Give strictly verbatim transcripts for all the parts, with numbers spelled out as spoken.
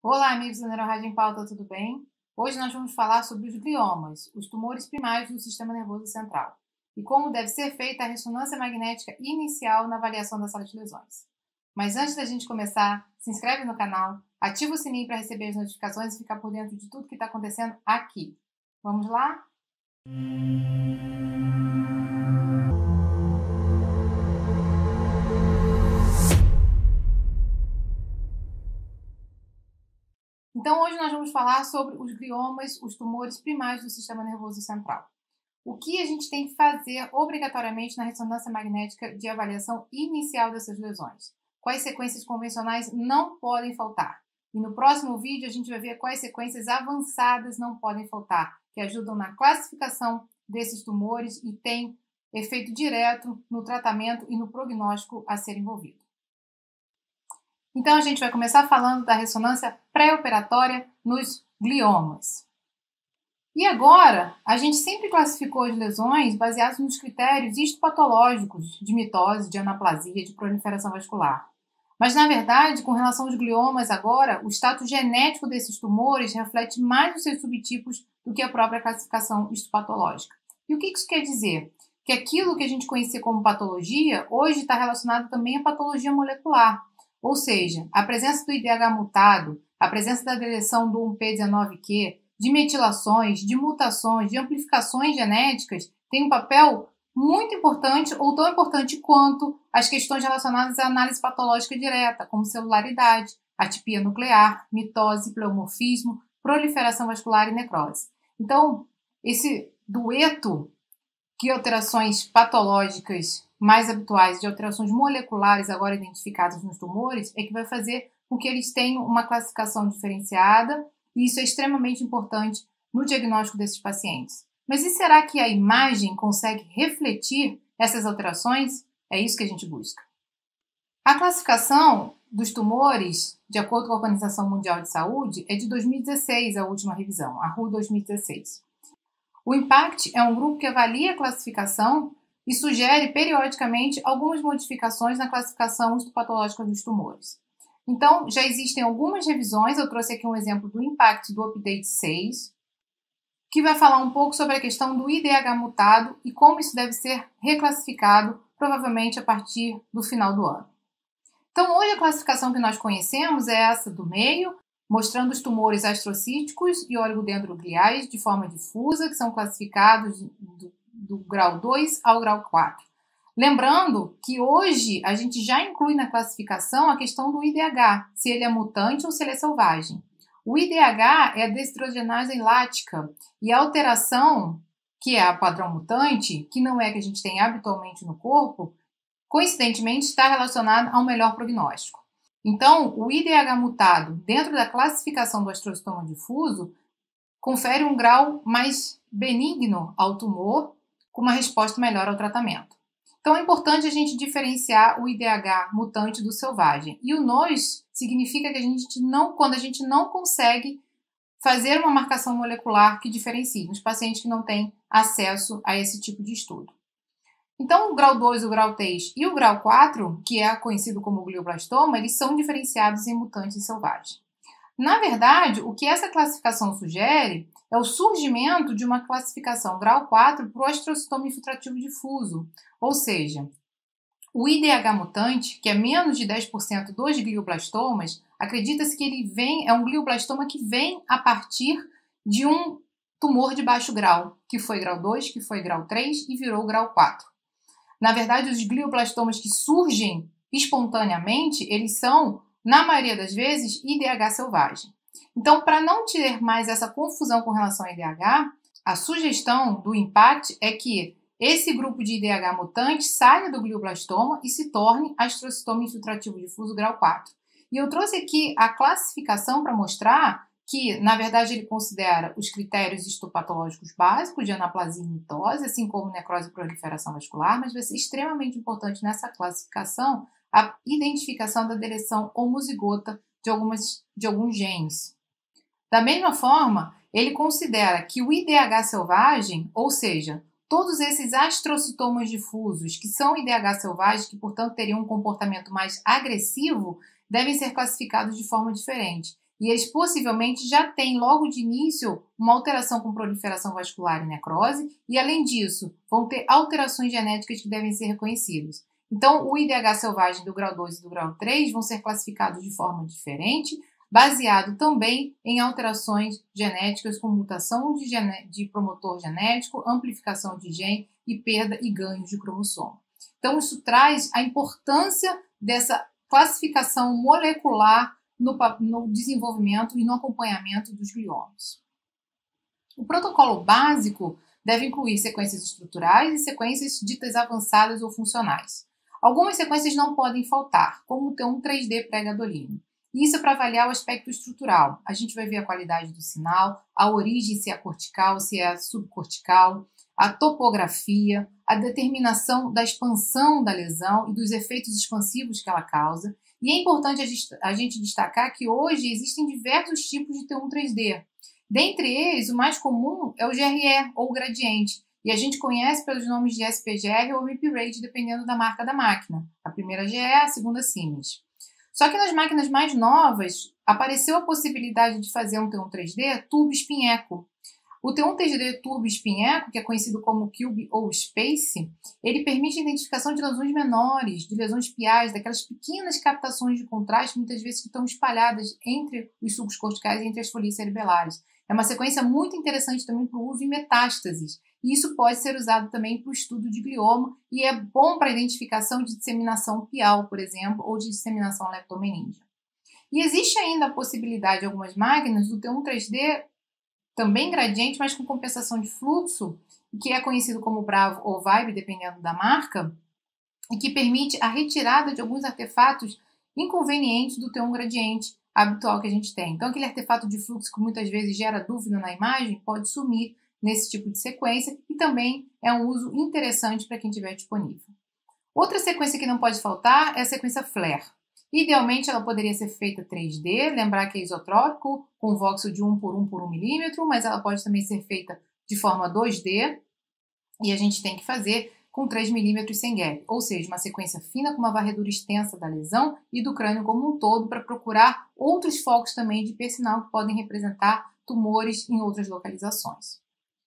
Olá, amigos da Neurorádio em Pauta, tudo bem? Hoje nós vamos falar sobre os gliomas, os tumores primários do sistema nervoso central, e como deve ser feita a ressonância magnética inicial na avaliação dessas lesões. Mas antes da gente começar, se inscreve no canal, ativa o sininho para receber as notificações e ficar por dentro de tudo que está acontecendo aqui. Vamos lá? Então, hoje nós vamos falar sobre os gliomas, os tumores primários do sistema nervoso central. O que a gente tem que fazer obrigatoriamente na ressonância magnética de avaliação inicial dessas lesões? Quais sequências convencionais não podem faltar? E no próximo vídeo a gente vai ver quais sequências avançadas não podem faltar, que ajudam na classificação desses tumores e têm efeito direto no tratamento e no prognóstico a ser envolvido. Então, a gente vai começar falando da ressonância pré-operatória nos gliomas. E agora, a gente sempre classificou as lesões baseadas nos critérios histopatológicos de mitose, de anaplasia, de proliferação vascular. Mas, na verdade, com relação aos gliomas agora, o status genético desses tumores reflete mais os seus subtipos do que a própria classificação histopatológica. E o que isso quer dizer? Que aquilo que a gente conhecia como patologia, hoje está relacionado também à patologia molecular. Ou seja, a presença do I D H mutado, a presença da deleção do um P dezenove Q, de metilações, de mutações, de amplificações genéticas, tem um papel muito importante ou tão importante quanto as questões relacionadas à análise patológica direta, como celularidade, atipia nuclear, mitose, pleomorfismo, proliferação vascular e necrose. Então, esse dueto de alterações patológicas mais habituais, de alterações moleculares agora identificadas nos tumores, é que vai fazer com que eles tenham uma classificação diferenciada, e isso é extremamente importante no diagnóstico desses pacientes. Mas e será que a imagem consegue refletir essas alterações? É isso que a gente busca. A classificação dos tumores, de acordo com a Organização Mundial de Saúde, é de dois mil e dezesseis, a última revisão, a R U dois mil e dezesseis. O IMPACT é um grupo que avalia a classificação e sugere periodicamente algumas modificações na classificação histopatológica dos tumores. Então, já existem algumas revisões, eu trouxe aqui um exemplo do IMPACT do Update seis, que vai falar um pouco sobre a questão do I D H mutado e como isso deve ser reclassificado, provavelmente a partir do final do ano. Então, hoje a classificação que nós conhecemos é essa do meio, mostrando os tumores astrocíticos e oligodendrogliais de forma difusa, que são classificados do, do grau dois ao grau quatro. Lembrando que hoje a gente já inclui na classificação a questão do I D H, se ele é mutante ou se ele é selvagem. O I D H é a deshidrogenase lática e a alteração, que é a padrão mutante, que não é que a gente tem habitualmente no corpo, coincidentemente está relacionada a um melhor prognóstico. Então, o I D H mutado dentro da classificação do astrocitoma difuso confere um grau mais benigno ao tumor, com uma resposta melhor ao tratamento. Então, é importante a gente diferenciar o I D H mutante do selvagem. E o nós significa que a gente não, quando a gente não consegue fazer uma marcação molecular que diferencie nos pacientes que não têm acesso a esse tipo de estudo. Então, o grau dois, o grau três e o grau quatro, que é conhecido como glioblastoma, eles são diferenciados em mutante e selvagem. Na verdade, o que essa classificação sugere é o surgimento de uma classificação grau quatro para o astrocitoma infiltrativo difuso, ou seja, o I D H mutante, que é menos de dez por cento dos glioblastomas, acredita-se que ele vem, é um glioblastoma que vem a partir de um tumor de baixo grau, que foi grau dois, que foi grau três e virou grau quatro. Na verdade, os glioblastomas que surgem espontaneamente, eles são, na maioria das vezes, I D H selvagem. Então, para não ter mais essa confusão com relação ao I D H, a sugestão do IMPACT é que esse grupo de I D H mutante saia do glioblastoma e se torne astrocitoma infiltrativo difuso grau quatro. E eu trouxe aqui a classificação para mostrar que, na verdade, ele considera os critérios histopatológicos básicos de anaplasia e mitose, assim como necrose e proliferação vascular, mas vai ser extremamente importante nessa classificação a identificação da deleção homozigota de, algumas, de alguns genes. Da mesma forma, ele considera que o I D H selvagem, ou seja, todos esses astrocitomas difusos, que são I D H selvagens, que, portanto, teriam um comportamento mais agressivo, devem ser classificados de forma diferente. E eles possivelmente já têm logo de início uma alteração com proliferação vascular e necrose, e além disso, vão ter alterações genéticas que devem ser reconhecidas. Então, o I D H selvagem do grau dois e do grau três vão ser classificados de forma diferente, baseado também em alterações genéticas com mutação de, de promotor genético, amplificação de gene e perda e ganho de cromossomo. Então, isso traz a importância dessa classificação molecular no, no desenvolvimento e no acompanhamento dos gliomas. O protocolo básico deve incluir sequências estruturais e sequências ditas avançadas ou funcionais. Algumas sequências não podem faltar, como o T um três D pré-gadolínio. Isso é para avaliar o aspecto estrutural. A gente vai ver a qualidade do sinal, a origem, se é cortical, se é subcortical, a topografia, a determinação da expansão da lesão e dos efeitos expansivos que ela causa. E é importante a gente destacar que hoje existem diversos tipos de T um três D. Dentre eles, o mais comum é o G R E, ou gradiente, e a gente conhece pelos nomes de S P G R ou M I P Rate, dependendo da marca da máquina. A primeira G E, a segunda Siemens. Só que nas máquinas mais novas, apareceu a possibilidade de fazer um T um três D turbo espinheco. O T um três D turbo espinheco, que é conhecido como Cube ou Space, ele permite a identificação de lesões menores, de lesões piais, daquelas pequenas captações de contraste, muitas vezes que estão espalhadas entre os sulcos corticais e entre as folias cerebelares. É uma sequência muito interessante também para o uso em metástases. E isso pode ser usado também para o estudo de glioma e é bom para a identificação de disseminação pial, por exemplo, ou de disseminação leptomeníngea. E existe ainda a possibilidade, em algumas máquinas, do T um três D também gradiente, mas com compensação de fluxo, que é conhecido como Bravo ou Vibe, dependendo da marca, e que permite a retirada de alguns artefatos inconvenientes do T um gradiente habitual que a gente tem. Então, aquele artefato de fluxo que muitas vezes gera dúvida na imagem pode sumir nesse tipo de sequência e também é um uso interessante para quem tiver disponível. Outra sequência que não pode faltar é a sequência Flare. Idealmente, ela poderia ser feita três D, lembrar que é isotrópico, com voxel de um por um por um milímetro, mas ela pode também ser feita de forma dois D, e a gente tem que fazer com três milímetros sem gap, ou seja, uma sequência fina com uma varredura extensa da lesão e do crânio como um todo, para procurar outros focos também de hipersinal que podem representar tumores em outras localizações.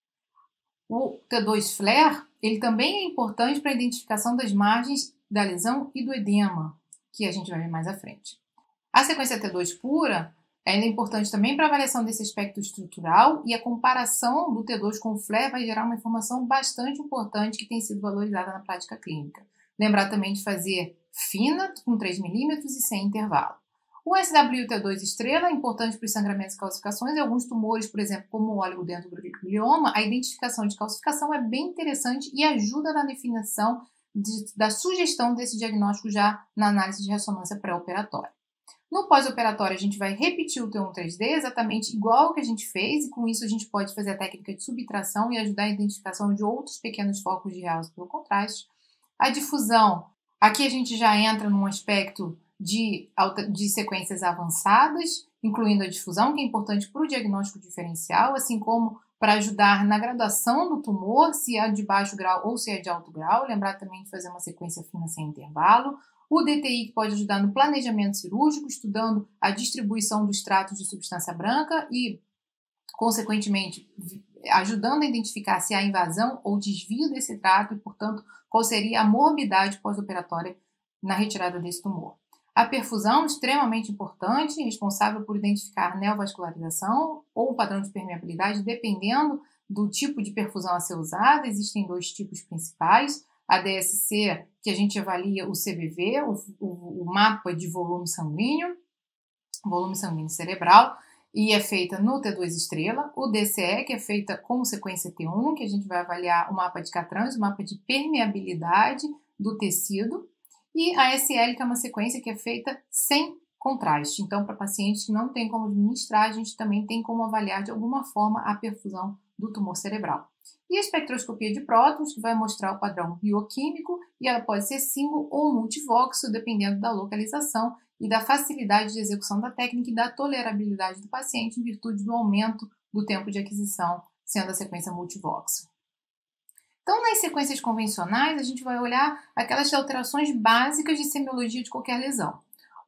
O T dois Flare, ele também é importante para a identificação das margens da lesão e do edema, que a gente vai ver mais à frente. A sequência T dois pura ela é importante também para a avaliação desse aspecto estrutural e a comparação do T dois com o Flare vai gerar uma informação bastante importante que tem sido valorizada na prática clínica. Lembrar também de fazer fina, com três milímetros e sem intervalo. O S W T dois estrela é importante para os sangramentos e calcificações e alguns tumores, por exemplo, como o oligodendroglioma, a identificação de calcificação é bem interessante e ajuda na definição de, da sugestão desse diagnóstico já na análise de ressonância pré-operatória. No pós-operatório, a gente vai repetir o T um três D exatamente igual que a gente fez, e com isso a gente pode fazer a técnica de subtração e ajudar a identificação de outros pequenos focos de realce pelo contraste. A difusão, aqui a gente já entra num aspecto de, de sequências avançadas, incluindo a difusão, que é importante para o diagnóstico diferencial, assim como para ajudar na graduação do tumor, se é de baixo grau ou se é de alto grau. Lembrar também de fazer uma sequência fina sem intervalo. O D T I que pode ajudar no planejamento cirúrgico, estudando a distribuição dos tratos de substância branca e, consequentemente, ajudando a identificar se há invasão ou desvio desse trato e, portanto, qual seria a morbidade pós-operatória na retirada desse tumor. A perfusão, extremamente importante, responsável por identificar neovascularização ou padrão de permeabilidade, dependendo do tipo de perfusão a ser usada. Existem dois tipos principais. A D S C, que a gente avalia o C V V, o, o, o mapa de volume sanguíneo, volume sanguíneo cerebral, e é feita no T dois estrela. O D C E, que é feita com sequência T um, que a gente vai avaliar o mapa de Catrans, o mapa de permeabilidade do tecido. E a S L, que é uma sequência que é feita sem contraste. Então, para pacientes que não tem como administrar, a gente também tem como avaliar de alguma forma a perfusão do tumor cerebral. E a espectroscopia de prótons, que vai mostrar o padrão bioquímico, e ela pode ser single ou multivoxel, dependendo da localização e da facilidade de execução da técnica e da tolerabilidade do paciente, em virtude do aumento do tempo de aquisição, sendo a sequência multivoxel. Então, nas sequências convencionais, a gente vai olhar aquelas alterações básicas de semiologia de qualquer lesão.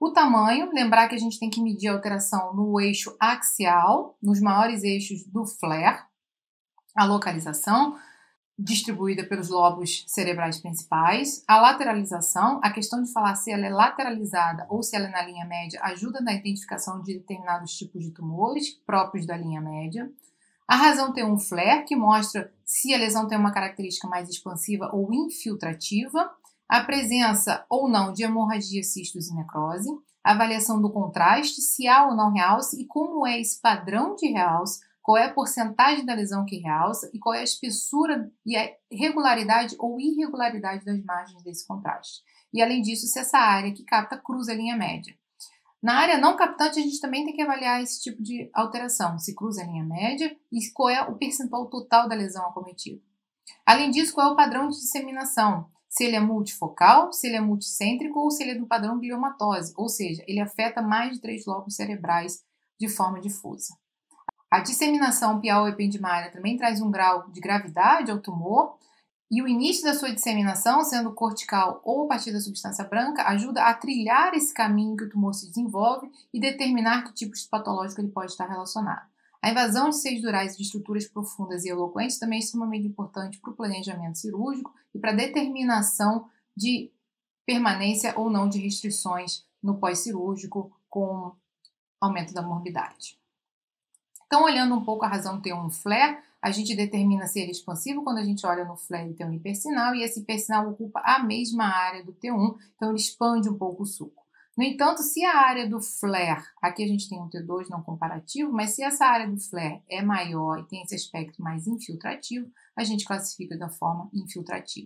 O tamanho, lembrar que a gente tem que medir a alteração no eixo axial, nos maiores eixos do flare, a localização, distribuída pelos lobos cerebrais principais. A lateralização, a questão de falar se ela é lateralizada ou se ela é na linha média, ajuda na identificação de determinados tipos de tumores próprios da linha média. A razão T um flare, que mostra se a lesão tem uma característica mais expansiva ou infiltrativa. A presença ou não de hemorragia, cistos e necrose. A avaliação do contraste, se há ou não realce e como é esse padrão de realce, qual é a porcentagem da lesão que realça e qual é a espessura e a regularidade ou irregularidade das margens desse contraste. E, além disso, se essa área que capta cruza a linha média. Na área não captante, a gente também tem que avaliar esse tipo de alteração, se cruza a linha média e qual é o percentual total da lesão acometida. Além disso, qual é o padrão de disseminação, se ele é multifocal, se ele é multicêntrico ou se ele é do padrão gliomatose, ou seja, ele afeta mais de três lobos cerebrais de forma difusa. A disseminação pial ependimária também traz um grau de gravidade ao tumor e o início da sua disseminação, sendo cortical ou a partir da substância branca, ajuda a trilhar esse caminho que o tumor se desenvolve e determinar que tipo de patológico ele pode estar relacionado. A invasão de seios durais de estruturas profundas e eloquentes também é extremamente importante para o planejamento cirúrgico e para a determinação de permanência ou não de restrições no pós-cirúrgico com aumento da morbidade. Então, olhando um pouco a razão T um flare, a gente determina se ele é expansivo quando a gente olha no flare e tem um hipersinal, e esse hipersinal ocupa a mesma área do T um, então ele expande um pouco o suco. No entanto, se a área do flare, aqui a gente tem um T dois não comparativo, mas se essa área do flare é maior e tem esse aspecto mais infiltrativo, a gente classifica da forma infiltrativa.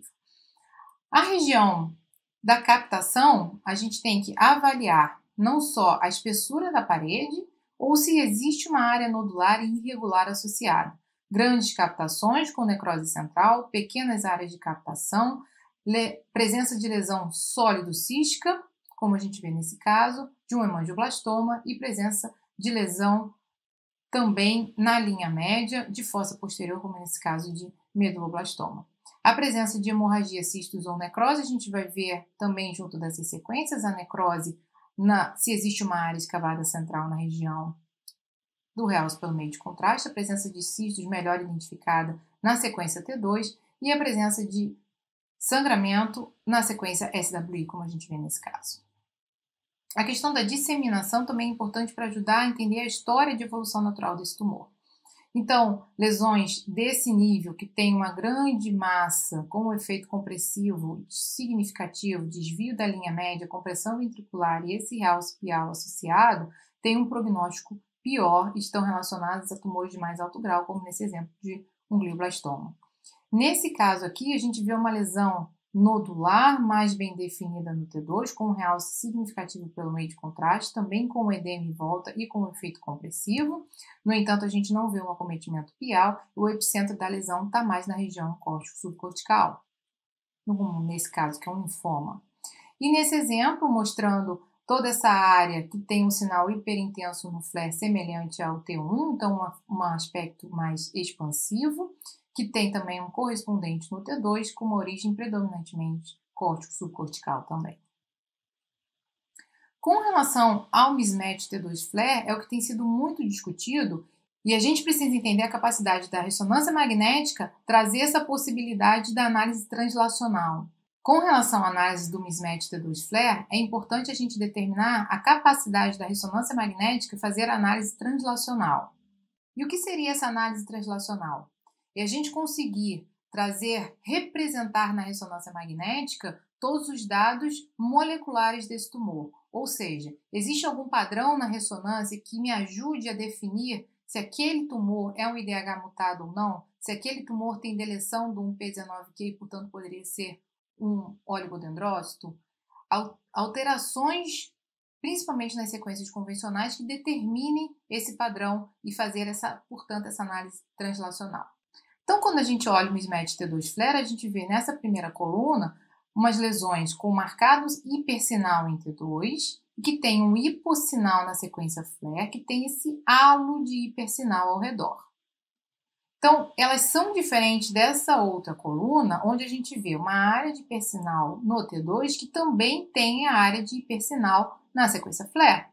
A região da captação, a gente tem que avaliar não só a espessura da parede, ou se existe uma área nodular e irregular associada. Grandes captações com necrose central, pequenas áreas de captação, presença de lesão sólido-cística, como a gente vê nesse caso, de um hemangioblastoma e presença de lesão também na linha média de fossa posterior, como nesse caso de meduloblastoma. A presença de hemorragia, cistos ou necrose, a gente vai ver também junto dessas sequências, a necrose Na, se existe uma área escavada central na região do realce pelo meio de contraste, a presença de cistos melhor identificada na sequência T dois e a presença de sangramento na sequência S W I, como a gente vê nesse caso. A questão da disseminação também é importante para ajudar a entender a história de evolução natural desse tumor. Então, lesões desse nível, que tem uma grande massa com um efeito compressivo significativo, desvio da linha média, compressão ventricular e esse realce pial associado, tem um prognóstico pior e estão relacionados a tumores de mais alto grau, como nesse exemplo de um glioblastoma. Nesse caso aqui, a gente vê uma lesão nodular mais bem definida no T dois, com um realce significativo pelo meio de contraste, também com o edema em volta e com o efeito compressivo. No entanto, a gente não vê um acometimento pial, o epicentro da lesão está mais na região córtico-subcortical, nesse caso que é um linfoma. E nesse exemplo, mostrando toda essa área que tem um sinal hiperintenso no flare semelhante ao T um, então um aspecto mais expansivo, que tem também um correspondente no T dois, com uma origem predominantemente córtico-subcortical também. Com relação ao mismatch T dois flare, é o que tem sido muito discutido, e a gente precisa entender a capacidade da ressonância magnética trazer essa possibilidade da análise translacional. Com relação à análise do mismatch T dois flare, é importante a gente determinar a capacidade da ressonância magnética fazer a análise translacional. E o que seria essa análise translacional? É a gente conseguir trazer, representar na ressonância magnética todos os dados moleculares desse tumor. Ou seja, existe algum padrão na ressonância que me ajude a definir se aquele tumor é um I D H mutado ou não, se aquele tumor tem deleção do um P dezenove Q e, portanto, poderia ser um oligodendrócito? Alterações, principalmente nas sequências convencionais, que determinem esse padrão e fazer, essa, portanto, essa análise translacional. Então, quando a gente olha o mismatch T dois flare, a gente vê nessa primeira coluna umas lesões com marcados hipersinal em T dois, que tem um hipossinal na sequência flare, que tem esse halo de hipersinal ao redor. Então, elas são diferentes dessa outra coluna, onde a gente vê uma área de hipersinal no T dois, que também tem a área de hipersinal na sequência flare.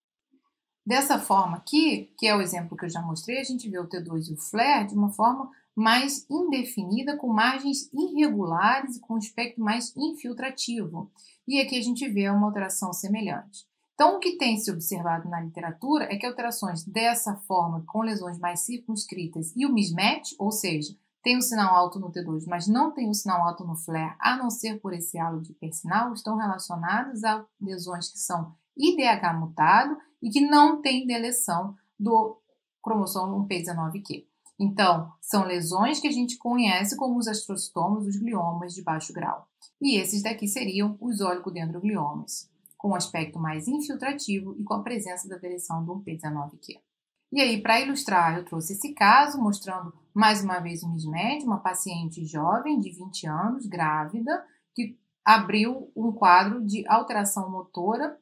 Dessa forma aqui, que é o exemplo que eu já mostrei, a gente vê o T dois e o flare de uma forma mais indefinida, com margens irregulares e com um espectro mais infiltrativo. E aqui a gente vê uma alteração semelhante. Então, o que tem se observado na literatura é que alterações dessa forma, com lesões mais circunscritas e o mismatch, ou seja, tem o sinal alto no T dois, mas não tem o sinal alto no flare, a não ser por esse halo de hipersinal, estão relacionadas a lesões que são I D H mutado e que não tem deleção do cromossomo um P dezenove Q. Então, são lesões que a gente conhece como os astrocitomos, os gliomas de baixo grau. E esses daqui seriam os oligodendrogliomas, com um aspecto mais infiltrativo e com a presença da deleção do um P dezenove Q. E aí, para ilustrar, eu trouxe esse caso, mostrando mais uma vez o mismatch, uma paciente jovem de vinte anos, grávida, que abriu um quadro de alteração motora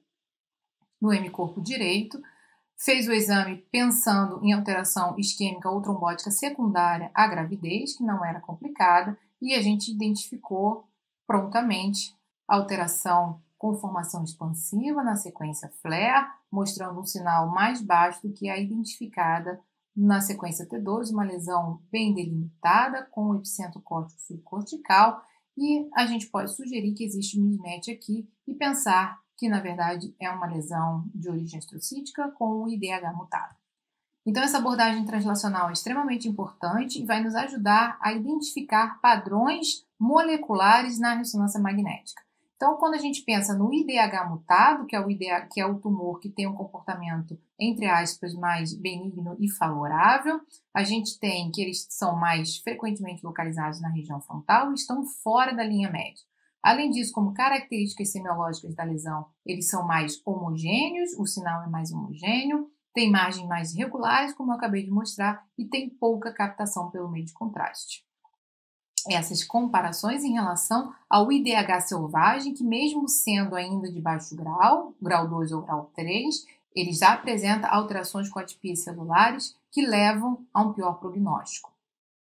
no hemicorpo direito, fez o exame pensando em alteração isquêmica ou trombótica secundária à gravidez, que não era complicada, e a gente identificou prontamente a alteração com formação expansiva na sequência flare, mostrando um sinal mais baixo do que a identificada na sequência T dois, uma lesão bem delimitada, com o epicentro córtico subcortical, e a gente pode sugerir que existe um mismatch aqui e pensar que, na verdade, é uma lesão de origem astrocítica com o I D H mutado. Então, essa abordagem translacional é extremamente importante e vai nos ajudar a identificar padrões moleculares na ressonância magnética. Então, quando a gente pensa no I D H mutado, que é o I D H, que é o tumor que tem um comportamento, entre aspas, mais benigno e favorável, a gente tem que eles são mais frequentemente localizados na região frontal e estão fora da linha média. Além disso, como características semiológicas da lesão, eles são mais homogêneos, o sinal é mais homogêneo, tem margens mais regulares, como eu acabei de mostrar, e tem pouca captação pelo meio de contraste. Essas comparações em relação ao I D H selvagem, que mesmo sendo ainda de baixo grau, grau dois ou grau três, ele já apresenta alterações com atipias celulares que levam a um pior prognóstico.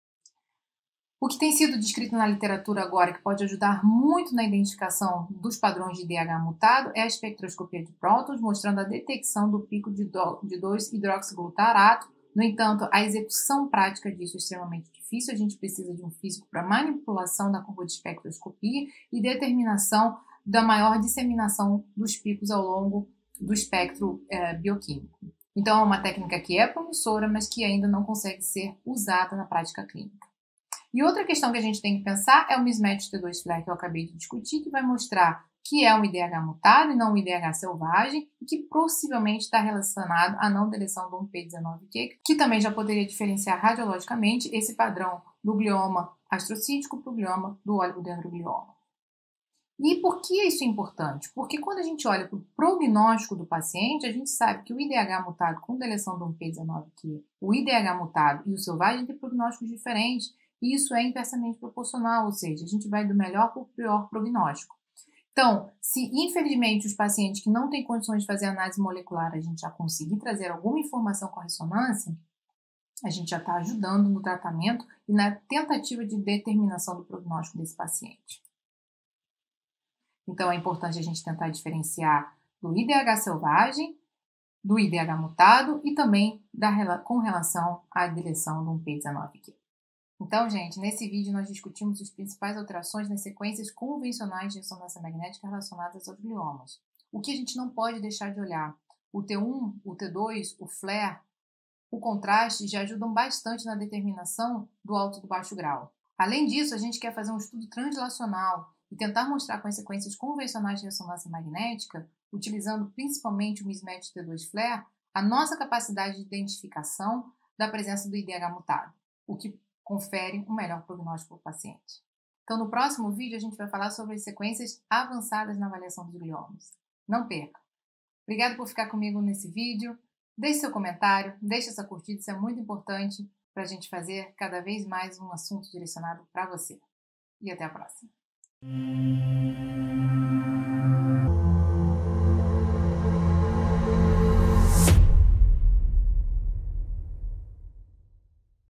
O que tem sido descrito na literatura agora, que pode ajudar muito na identificação dos padrões de I D H mutado, é a espectroscopia de prótons, mostrando a detecção do pico de dois hidroxiglutarato. No entanto, a execução prática disso é extremamente difícil. A gente precisa de um físico para manipulação da curva de espectroscopia e determinação da maior disseminação dos picos ao longo do espectro é, bioquímico. Então, é uma técnica que é promissora, mas que ainda não consegue ser usada na prática clínica. E outra questão que a gente tem que pensar é o mismatch T dois flare que eu acabei de discutir, que vai mostrar que é um I D H mutado e não um I D H selvagem, e que possivelmente está relacionado à não deleção do um P dezenove Q, que também já poderia diferenciar radiologicamente esse padrão do glioma astrocítico para o glioma do oligodendroglioma. E por que isso é importante? Porque quando a gente olha para o prognóstico do paciente, a gente sabe que o I D H mutado com deleção do um P dezenove Q, o I D H mutado e o selvagem têm prognósticos diferentes, e isso é inversamente proporcional, ou seja, a gente vai do melhor para o pior prognóstico. Então, se infelizmente os pacientes que não têm condições de fazer análise molecular, a gente já conseguir trazer alguma informação com a ressonância, a gente já está ajudando no tratamento e na tentativa de determinação do prognóstico desse paciente. Então, é importante a gente tentar diferenciar do I D H selvagem, do I D H mutado e também da, com relação à deleção do um P dezenove Q. Então, gente, nesse vídeo nós discutimos as principais alterações nas sequências convencionais de ressonância magnética relacionadas aos gliomas. O que a gente não pode deixar de olhar? O T um, o T dois, o flare, o contraste já ajudam bastante na determinação do alto e do baixo grau. Além disso, a gente quer fazer um estudo translacional e tentar mostrar com as sequências convencionais de ressonância magnética, utilizando principalmente o mismatch T dois flare, a nossa capacidade de identificação da presença do I D H mutado, o que confere um melhor prognóstico para o paciente. Então, no próximo vídeo, a gente vai falar sobre as sequências avançadas na avaliação dos gliomas. Não perca! Obrigada por ficar comigo nesse vídeo. Deixe seu comentário, deixe essa curtida, isso é muito importante para a gente fazer cada vez mais um assunto direcionado para você. E até a próxima!